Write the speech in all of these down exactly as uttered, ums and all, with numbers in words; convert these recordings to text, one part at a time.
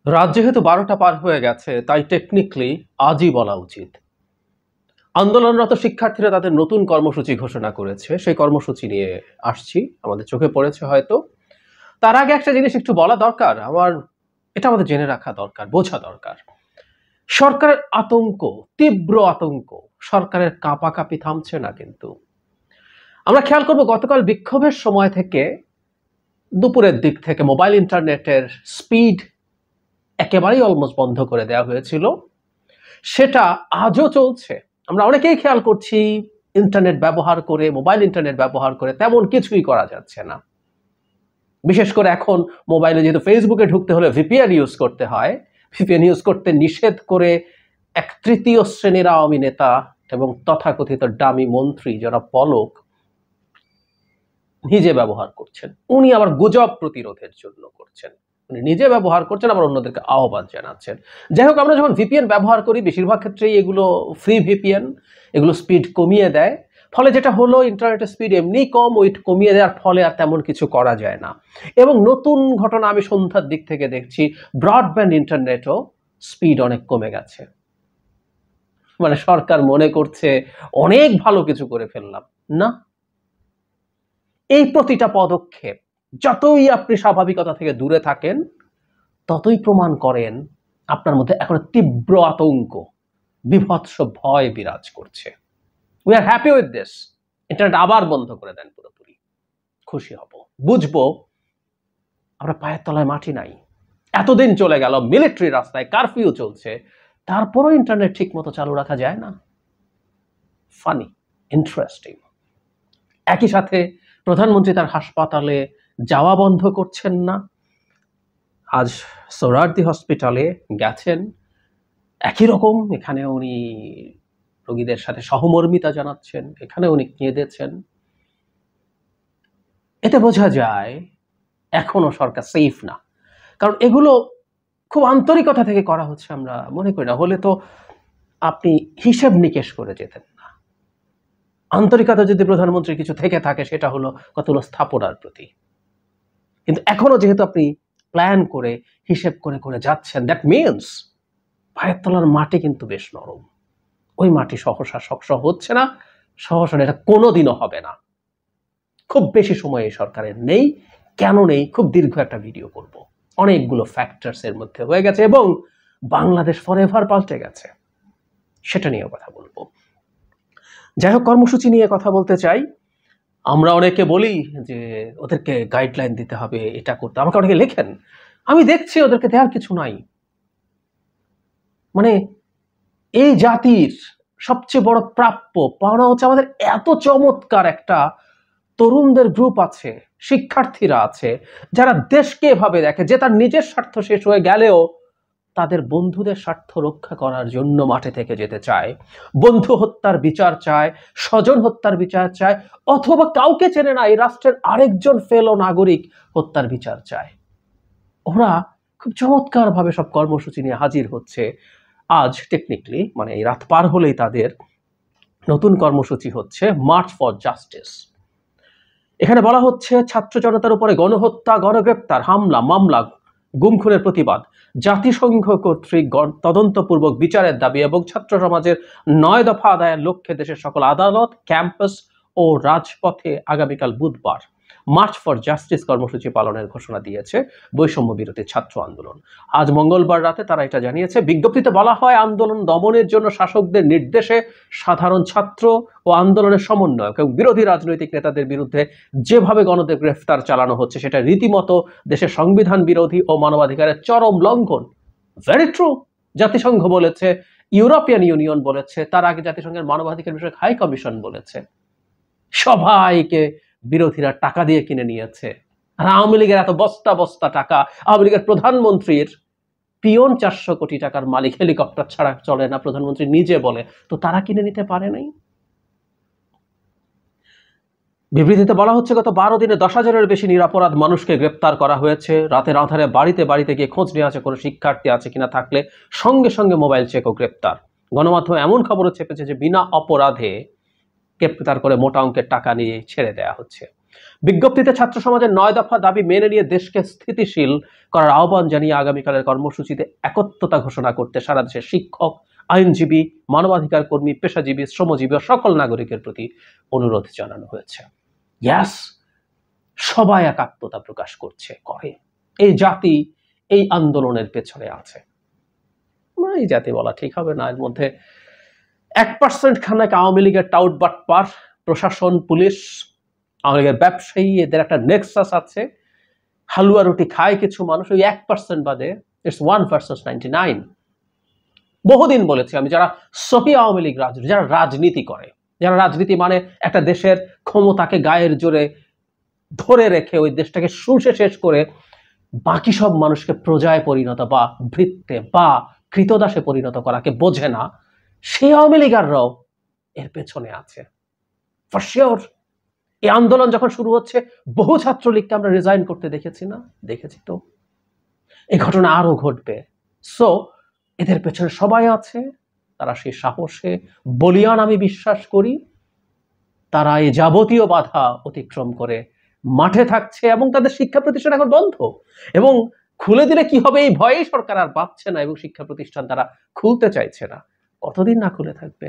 রাত যেহেতু বারোটা পার হয়ে গেছে, তাই টেকনিক্যালি আজই বলা উচিত। আন্দোলনরত শিক্ষার্থীরা তাদের নতুন কর্মসূচি ঘোষণা করেছে। সেই কর্মসূচি নিয়ে আসছি, আমাদের চোখে পড়েছে হয়তো। তার আগে একটা জিনিস একটু বলা দরকার, আমার এটা আমাদের জেনে রাখা দরকার, বোঝা দরকার। সরকারের আতঙ্ক, তীব্র আতঙ্ক, সরকারের কাঁপাকাঁপি থামছে না কিন্তু। আমরা খেয়াল করব গতকাল বিক্ষোভের সময় থেকে দুপুরের দিক থেকে মোবাইল ইন্টারনেটের স্পিড একেবারেই অলমোস্ট বন্ধ করে দেওয়া হয়েছিল। সেটা আজও চলছে। আমরা অনেকেই খেয়াল করছি ইন্টারনেট ব্যবহার করে, মোবাইল ইন্টারনেট ব্যবহার করে তেমন কিছুই করা যাচ্ছে না। বিশেষ করে এখন মোবাইলে যেহেতু ফেসবুকে ঢুকতে হলে ভিপিএন ইউজ করতে হয়, ভিপিএন ইউজ করতে নিষেধ করে এক তৃতীয় শ্রেণীর আওয়ামী নেতা এবং তথাকথিত ডামি মন্ত্রী যারা পলক নিজে ব্যবহার করছেন। উনি আবার গুজব প্রতিরোধের জন্য করছেন, উনি নিজে ব্যবহার করছেন, আবার অন্যদেরকে আহ্বান জানাচ্ছেন। যাই হোক, আমরা যখন ভিপিএন ব্যবহার করি বেশিরভাগ ক্ষেত্রেই এগুলো ফ্রি ভিপিএন, এগুলো স্পিড কমিয়ে দেয়। ফলে যেটা হলো, ইন্টারনেটের স্পিড এমনি কম, ওইট কমিয়ে দেওয়ার ফলে আর তেমন কিছু করা যায় না। এবং নতুন ঘটনা আমি সন্ধ্যার দিক থেকে দেখছি, ব্রডব্যান্ড ইন্টারনেটও স্পিড অনেক কমে গেছে। মানে সরকার মনে করছে অনেক ভালো কিছু করে ফেললাম। না, এই প্রতিটা পদক্ষেপ যতই আপনি স্বাভাবিকতা থেকে দূরে থাকেন ততই প্রমাণ করেন আপনার মধ্যে এখন তীব্র আতঙ্ক, বিভৎস ভয় বিরাজ করছে। We are happy with this. Internet আবার বন্ধ করে দেন পুরোপুরি, খুশি হব, বুঝবো আমরা পায়ের তলায় মাটি নাই। এতদিন চলে গেল, মিলিটারি রাস্তায় কারফিউ চলছে, তারপরও ইন্টারনেট ঠিক মতো চালু রাখা যায় না। Funny, interesting. একই সাথে প্রধানমন্ত্রী তার হাসপাতালে যাওয়া বন্ধ করছেন না। আজ সোহরাওয়ার্দী হসপিটালে গেছেন, একই রকম এখানে উনি রোগীদের সাথে সহমর্মিতা জানাচ্ছেন, এখানে উনি কেঁদেছেন। এতে বোঝা যায় এখনো সরকার সেফ না, কারণ এগুলো খুব আন্তরিকতা থেকে করা হচ্ছে আমরা মনে করি না। হলে তো আপনি হিসেব নিকেশ করে যেতেন না। আন্তরিকতা যদি প্রধানমন্ত্রীর কিছু থেকে থাকে সেটা হলো কতগুলো স্থাপনার প্রতি। কিন্তু এখনো যেহেতু আপনি প্ল্যান করে হিসেব করে করে যাচ্ছেন, দ্যাট মিনস পায়ের তলার মাটি কিন্তু বেশ নরম। ওই মাটি সহসা শক্ত হচ্ছে না, সহসা এটা কোনোদিনও হবে না। খুব বেশি সময় এই সরকারের নেই। কেন নেই? খুব দীর্ঘ একটা ভিডিও করব। অনেকগুলো ফ্যাক্টরস এর মধ্যে হয়ে গেছে এবং বাংলাদেশ ফরএভার পাল্টে গেছে, সেটা নিয়েও কথা বলবো। যাই হোক, কর্মসূচি নিয়ে কথা বলতে চাই। আমরা অনেকে বলি যে ওদেরকে গাইডলাইন দিতে হবে, এটা করতে। আমাকে অনেকে লেখেন, আমি দেখছি ওদেরকে দেওয়ার কিছু নাই। মানে এই জাতির সবচেয়ে বড় প্রাপ্য পাওনা হচ্ছে আমাদের এত চমৎকার একটা তরুণদের গ্রুপ আছে, শিক্ষার্থীরা আছে, যারা দেশকে এভাবে দেখে যে তার নিজের স্বার্থ শেষ হয়ে গেলেও তাদের বন্ধুদের স্বার্থ রক্ষা করার জন্য মাঠে থেকে যেতে চায়, বন্ধু হত্যার বিচার চায়, স্বজন হত্যার বিচার চায়, অথবা কাউকে চেনে না এই রাষ্ট্রের আরেকজন ফেলো নাগরিক হত্যার বিচার চায়। ওরা খুব চমৎকার ভাবে সব কর্মসূচি নিয়ে হাজির হচ্ছে। আজ টেকনিক্যালি মানে এই রাত পার হলেই তাদের নতুন কর্মসূচি হচ্ছে মার্চ ফর জাস্টিস। এখানে বলা হচ্ছে ছাত্র জনতার উপরে গণহত্যা, গণগ্রেপ্তার, হামলা, মামলা, গুম-খুনের প্রতিবাদ, জাতিসংঘ কর্তৃক তদন্তপূর্বক বিচারের দাবি এবং ছাত্র সমাজের নয় দফা আদায়ের লক্ষ্যে দেশের সকল আদালত, ক্যাম্পাস ও রাজপথে আগামীকাল বুধবার মার্চ ফর জাস্টিস কর্মসূচি পালনের ঘোষণা দিয়েছে বৈষম্য বিরোধী ছাত্র আন্দোলন। আজ মঙ্গলবার রাতে তারা এটা জানিয়েছে। বিজ্ঞপ্তিতে বলা হয়, আন্দোলন দমনের জন্য শাসকদের নির্দেশে সাধারণ ছাত্র ও আন্দোলনের সমন্বয়ক এবং বিরোধী রাজনৈতিক নেতাদের বিরুদ্ধে যেভাবে গণদের গ্রেফতার চালানো হচ্ছে সেটা রীতিমতো দেশের সংবিধান বিরোধী ও মানবাধিকারের চরম লঙ্ঘন। Very true. জাতিসংঘ বলেছে, ইউরোপিয়ান ইউনিয়ন বলেছে, তার আগে জাতিসংঘের মানবাধিকার বিষয়ক হাই কমিশন বলেছে। সবাইকে বিরোধীরা টাকা দিয়ে কিনে নিয়েছে। আর আওয়ামী লীগের এত বস্তা বস্তা টাকা, আওয়ামী লীগের প্রধানমন্ত্রীর পিয়ন চারশো কোটি টাকার মালিক, হেলিকপ্টার ছাড়া চলে না, প্রধানমন্ত্রী নিজে বলে, তো তারা কিনে নিতে পারে নাই। বিবৃতিতে বলা হচ্ছে, গত বারো দিনে দশ হাজারের বেশি নিরপরাধ মানুষকে গ্রেপ্তার করা হয়েছে। রাতের আধারে বাড়িতে বাড়িতে গিয়ে খোঁজ নিয়ে আছে কোনো শিক্ষার্থী আছে কিনা, থাকলে সঙ্গে সঙ্গে মোবাইল চেক ও গ্রেপ্তার। গণমাধ্যমে এমন খবরও চেপেছে যে বিনা অপরাধে গ্রেপ্তার করে মোটা অঙ্কের টাকা নিয়ে ছেড়ে দেওয়া হচ্ছে। বিজ্ঞপ্তিতে ছাত্র সমাজের নয় দফা দাবি মেনে নিয়ে দেশকে স্থিতিশীল করার আহ্বান জানিয়ে আগামীকালের কর্মসূচিতে একত্রতা ঘোষণা করতে সারা দেশের শিক্ষক, আইনজীবী, মানবাধিকার কর্মী, পেশাজীবী, শ্রমজীবী ও সকল নাগরিকের প্রতি অনুরোধ জানানো হয়েছে। ইয়াস, সবাই একাত্মতা প্রকাশ করছে, করে। এই জাতি এই আন্দোলনের পেছনে আছে। এই জাতি বলা ঠিক হবে না। এর মধ্যে এক পার্সেন্ট খানাক আওয়ামী লীগের টাউট বাটপার, প্রশাসন, পুলিশ, আওয়ামী লীগের ব্যবসায়ী, এদের একটা নেক্সাস আছে। হালুয়া রুটি খায় কিছু মানুষ, ওই এক পার্সেন্ট বাদে it's one percent ninety nine. বহুদিন বলেছি আমি, যারা সহি আওয়ামী লীগ রাজনীতি, যারা রাজনীতি করে, যারা রাজনীতি মানে একটা দেশের ক্ষমতাকে গায়ের জোরে ধরে রেখে ওই দেশটাকে শুষে শেষ করে বাকি সব মানুষকে প্রজায় পরিণত বা ভৃত্যে বা কৃতদাসে পরিণত করাকে বোঝে না, সেই আওয়ামী লীগাররাও এর পেছনে আছে ফর শিওর। এই আন্দোলন যখন শুরু হচ্ছে, বহু ছাত্রলীগকে আমরা রিজাইন করতে দেখেছি না? দেখেছি তো। এই ঘটনা আরো ঘটবে। সো এদের পেছনে সবাই আছে, তারা সেই সাহসে বলিয়ান আমি বিশ্বাস করি। তারা এই যাবতীয় বাধা অতিক্রম করে মাঠে থাকছে এবং তাদের শিক্ষা প্রতিষ্ঠান এখন বন্ধ, এবং খুলে দিলে কি হবে এই ভয়েই সরকার আর পাচ্ছে না এবং শিক্ষা প্রতিষ্ঠান তারা খুলতে চাইছে না। কতদিন না খুলে থাকবে?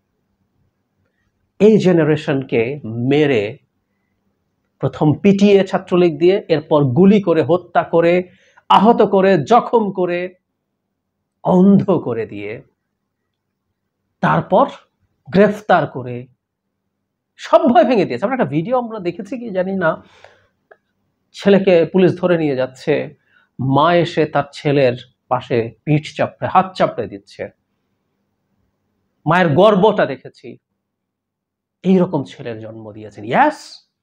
এই জেনারেশনকে মেরে, প্রথম পিটিয়ে ছাত্রলীগ দিয়ে, এরপর গুলি করে হত্যা করে, আহত করে, জখম করে, অন্ধ করে দিয়ে, তারপর গ্রেফতার করে সব ভয় ভেঙে দিয়েছে। আমরা একটা ভিডিও আমরা দেখেছি কি জানি না, ছেলেকে পুলিশ ধরে নিয়ে যাচ্ছে, মা এসে তার ছেলের পাশে পিঠ চাপড়ে, হাত চাপড়ে দিচ্ছে। মায়ের গর্বটা দেখেছি। এইরকম ছেলের জন্ম দিয়েছেন। ইয়াস,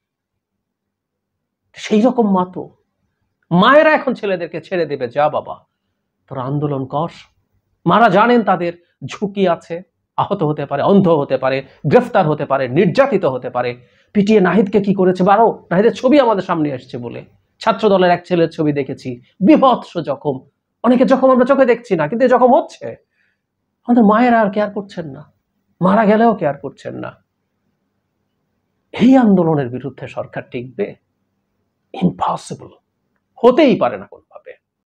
সেই রকম মা তো। মায়েরা এখন ছেলেদেরকে ছেড়ে দেবে, যা বাবা তোরা আন্দোলন কর। মারা জানেন তাদের ঝুঁকি আছে, আহত হতে পারে, অন্ধ হতে পারে, গ্রেফতার হতে পারে, নির্যাতিত হতে পারে। পিটিয়ে নাহিদকে কি করেছে বারো, নাহিদের ছবি আমাদের সামনে আসছে বলে ছাত্র দলের এক ছেলের ছবি দেখেছি, বিভৎস জখম। অনেকে জখম আমরা চোখে দেখছি না, কিন্তু জখম হচ্ছে। আমাদের মায়েরা আর কেয়ার করছেন না, মারা গেলেও কেয়ার করছেন না। এই আন্দোলনের বিরুদ্ধে সরকার টিকবে? ইম্পসিবল, হতেই পারে না কোনোভাবে।